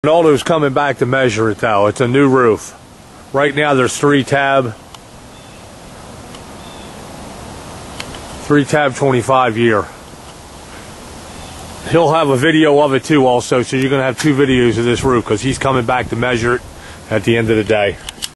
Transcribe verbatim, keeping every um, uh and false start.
Ronaldo's coming back to measure it though. It's a new roof. Right now there's three tab, three tab twenty-five year. He'll have a video of it too also, so you're going to have two videos of this roof because he's coming back to measure it at the end of the day.